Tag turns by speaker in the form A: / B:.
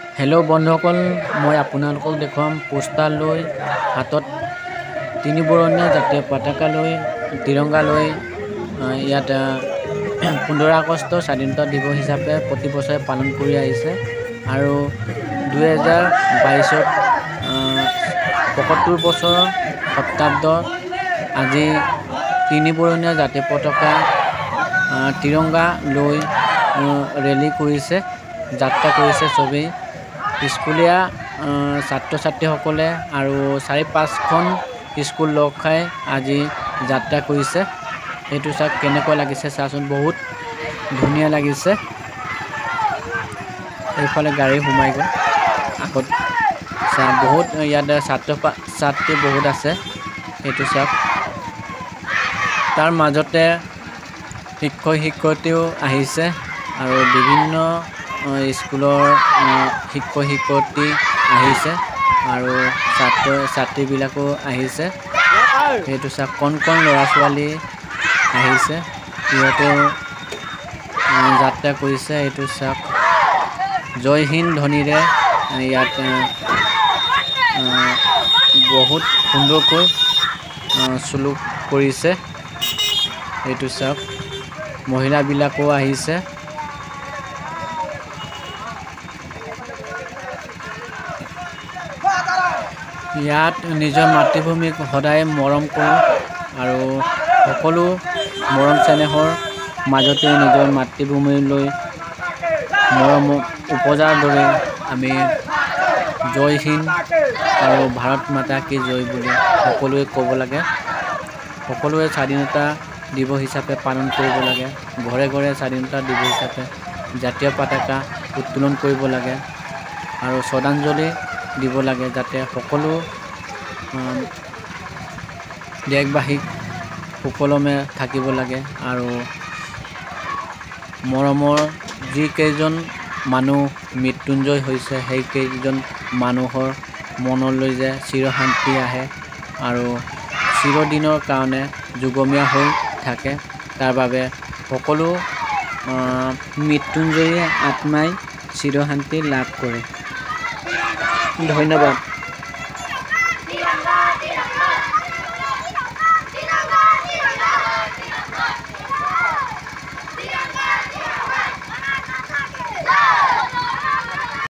A: Hello बंधुসকল मैं आपनालोকক देखुৱাম पोस्टार লৈ हातत তিনি বৰণীয়া জাতীয় পতাকা লৈ तिरंगा লৈ ইয়াত 15 আগষ্ট স্বাধীনতা দিৱস হিচাপে প্ৰতি বছৰে পালন কৰি আহিছে আৰু 2022 75 বছৰ শতাব্দ আজি তিনি বৰণীয়া জাতীয় পতাকা तिरंगा লৈ ৰেলী কৰিছে যাত্ৰা কৰিছে সবেই স্কুলীয়া ছাত্ৰ ছাত্ৰীসকলে আৰু 4-5খন স্কুল লগ খাই আজি যাত্ৰা কৰিছে এটো চাক কেনেকৈ লাগিছে চাচোন বহুত ধুনিয়া লাগিছে এইফালে গাড়ী ঘুমাই গল আগত বহুত ইয়াত ছাত্ৰ ছাত্ৰী বহুত আছে এটো চাক তাৰ মাজতে শিক্ষক শিক্ষয়িত্ৰীও আহিছে আৰু বিভিন্ন স্কুলৰ শিক্ষক শিক্ষয়িত্ৰী আহিছে আৰু ছাত্ৰ ছাত্ৰী বিলাকো আহিছে এটো চাক কোন ল'ৰা ছোৱালী আহিছে ইহঁতে যাত্ৰা কৰিছে এটো চাক জয় হিন্দ ধ্বনিৰে ইয়াত বহুত সুন্দৰকৈ সুলুক কৰিছে এটো চাক মহিলা বিলাকো আহিছে ইয়াত নিজৰ মাতৃভূমিক সদায় মৰম কৰোঁ আৰু সকলো মৰম চেনেহৰ মাজতে নিজৰ মাতৃভূমিলৈ মৰম উপজাৰ দৰে আমি জয় হিন্দ আৰু ভাৰত মাতা কি জয় বুলি সকলোৱে ক'ব লাগে সকলোৱে স্বাধীনতা দিৱস হিচাপে পালন কৰিব লাগে ঘৰে ঘৰে স্বাধীনতা দিৱস হিচাপে জাতীয় পতাকা উত্তোলন কৰিব লাগে আৰু শ্ৰদ্ধাঞ্জলি দিব লাগে যাতে সকলো দেশবাসীক সুকলমে থাকিব লাগে আৰু মৰমৰ যি কেইজন মানুহ মৃত্যুঞ্জয় হৈছে সেই কেইজন মানুহৰ মনলৈ যে চিৰ শান্তি আহে আৰু চিৰদিনৰ কাৰণে যুগমীয়া হৈ থাকে তাৰ বাবে সকলো মৃত্যুঞ্জয়ী আত্মাই চিৰ শান্তি লাভ কৰে ধন্যবাদ।